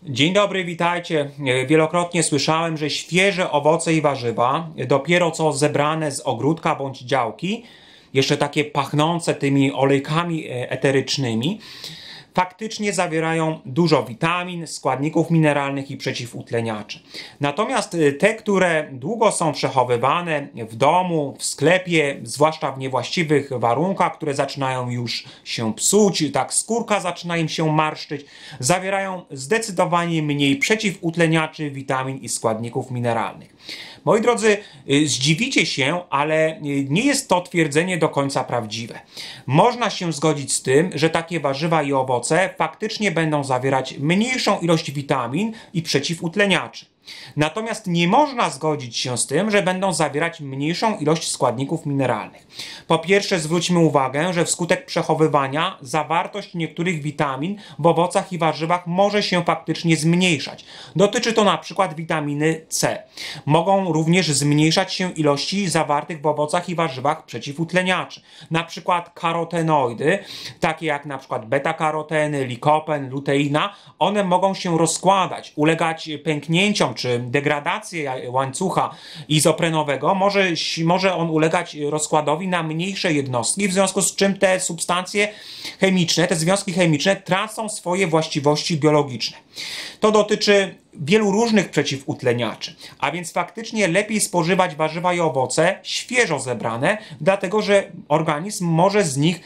Dzień dobry, witajcie. Wielokrotnie słyszałem, że świeże owoce i warzywa, dopiero co zebrane z ogródka bądź działki, jeszcze takie pachnące tymi olejkami eterycznymi, faktycznie zawierają dużo witamin, składników mineralnych i przeciwutleniaczy. Natomiast te, które długo są przechowywane w domu, w sklepie, zwłaszcza w niewłaściwych warunkach, które zaczynają już się psuć, tak skórka zaczyna im się marszczyć, zawierają zdecydowanie mniej przeciwutleniaczy, witamin i składników mineralnych. Moi drodzy, zdziwicie się, ale nie jest to twierdzenie do końca prawdziwe. Można się zgodzić z tym, że takie warzywa i owoce faktycznie będą zawierać mniejszą ilość witamin i przeciwutleniaczy. Natomiast nie można zgodzić się z tym, że będą zawierać mniejszą ilość składników mineralnych. Po pierwsze, zwróćmy uwagę, że wskutek przechowywania zawartość niektórych witamin w owocach i warzywach może się faktycznie zmniejszać. Dotyczy to na przykład witaminy C. Mogą również zmniejszać się ilości zawartych w owocach i warzywach przeciwutleniaczy. Na przykład karotenoidy, takie jak na przykład beta-karoteny, likopen, luteina, one mogą się rozkładać, ulegać pęknięciom czy degradacji łańcucha izoprenowego. Może on ulegać rozkładowi na mniejsze jednostki, w związku z czym te substancje chemiczne, te związki chemiczne tracą swoje właściwości biologiczne. To dotyczy wielu różnych przeciwutleniaczy, a więc faktycznie lepiej spożywać warzywa i owoce świeżo zebrane, dlatego że organizm może z nich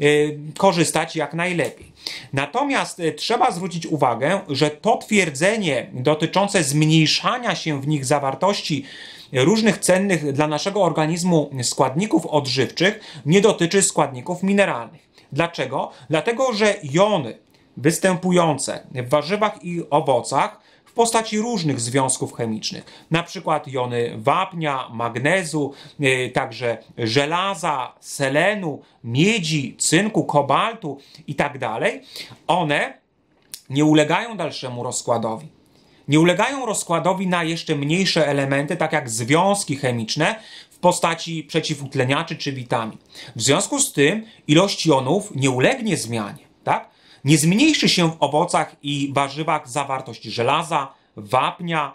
korzystać jak najlepiej. Natomiast trzeba zwrócić uwagę, że to twierdzenie dotyczące zmniejszania się w nich zawartości różnych cennych dla naszego organizmu składników odżywczych nie dotyczy składników mineralnych. Dlaczego? Dlatego, że jony występujące w warzywach i owocach w postaci różnych związków chemicznych, na przykład jony wapnia, magnezu, także żelaza, selenu, miedzi, cynku, kobaltu itd., one nie ulegają dalszemu rozkładowi. Nie ulegają rozkładowi na jeszcze mniejsze elementy, tak jak związki chemiczne w postaci przeciwutleniaczy czy witamin. W związku z tym ilość jonów nie ulegnie zmianie, tak? Nie zmniejszy się w owocach i warzywach zawartość żelaza, wapnia,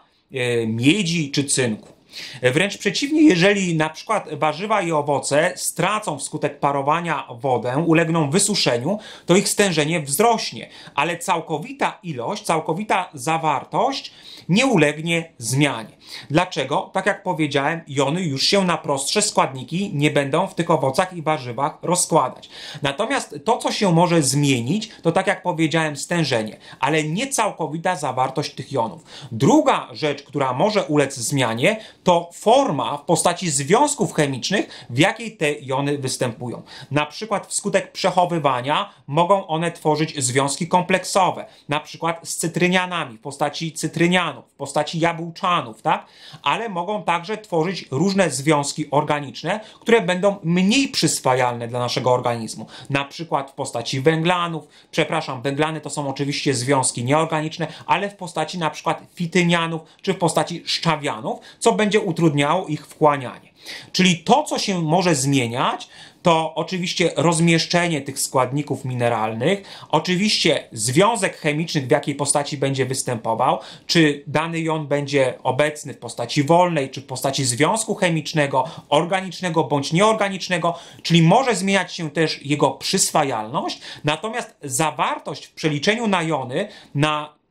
miedzi czy cynku. Wręcz przeciwnie, jeżeli na przykład warzywa i owoce stracą wskutek parowania wodę, ulegną wysuszeniu, to ich stężenie wzrośnie, ale całkowita ilość, całkowita zawartość nie ulegnie zmianie. Dlaczego? Tak jak powiedziałem, jony już się na prostsze składniki nie będą w tych owocach i warzywach rozkładać. Natomiast to, co się może zmienić, to tak jak powiedziałem, stężenie, ale nie całkowita zawartość tych jonów. Druga rzecz, która może ulec zmianie, to forma w postaci związków chemicznych, w jakiej te jony występują. Na przykład wskutek przechowywania mogą one tworzyć związki kompleksowe, na przykład z cytrynianami w postaci cytrynianów, w postaci jabłczanów, tak? Ale mogą także tworzyć różne związki organiczne, które będą mniej przyswajalne dla naszego organizmu. Na przykład w postaci węglanów, węglany to są oczywiście związki nieorganiczne, ale w postaci na przykład fitynianów czy w postaci szczawianów, co będzie utrudniało ich wchłanianie. Czyli to, co się może zmieniać, to oczywiście rozmieszczenie tych składników mineralnych, oczywiście związek chemiczny, w jakiej postaci będzie występował, czy dany jon będzie obecny w postaci wolnej, czy w postaci związku chemicznego, organicznego bądź nieorganicznego, czyli może zmieniać się też jego przyswajalność, natomiast zawartość w przeliczeniu na jony, na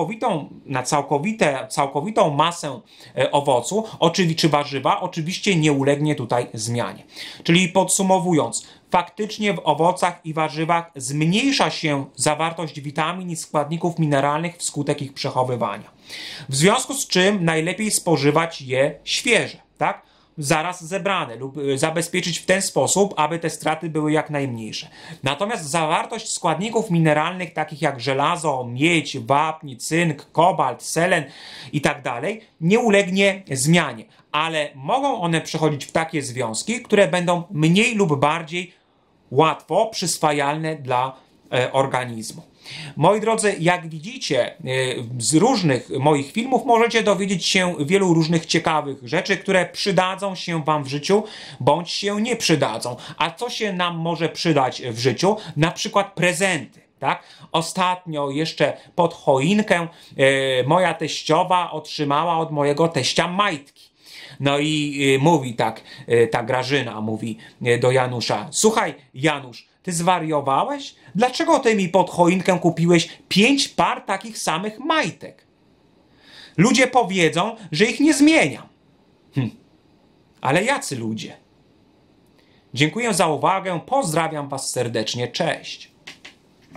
całkowitą masę owocu czy warzywa oczywiście nie ulegnie tutaj zmianie. Czyli podsumowując, faktycznie w owocach i warzywach zmniejsza się zawartość witamin i składników mineralnych wskutek ich przechowywania. W związku z czym najlepiej spożywać je świeże, tak? Zaraz zebrane lub zabezpieczyć w ten sposób, aby te straty były jak najmniejsze. Natomiast zawartość składników mineralnych takich jak żelazo, miedź, wapń, cynk, kobalt, selen itd. nie ulegnie zmianie, ale mogą one przechodzić w takie związki, które będą mniej lub bardziej łatwo przyswajalne dla organizmu. Moi drodzy, jak widzicie, z różnych moich filmów możecie dowiedzieć się wielu różnych ciekawych rzeczy, które przydadzą się Wam w życiu, bądź się nie przydadzą. A co się nam może przydać w życiu? Na przykład prezenty. Tak? Ostatnio jeszcze pod choinkę moja teściowa otrzymała od mojego teścia majtki. No i mówi tak, ta Grażyna mówi do Janusza: słuchaj, Janusz, ty zwariowałeś? Dlaczego ty mi pod choinkę kupiłeś 5 par takich samych majtek? Ludzie powiedzą, że ich nie zmieniam. Ale jacy ludzie? Dziękuję za uwagę, pozdrawiam was serdecznie, cześć.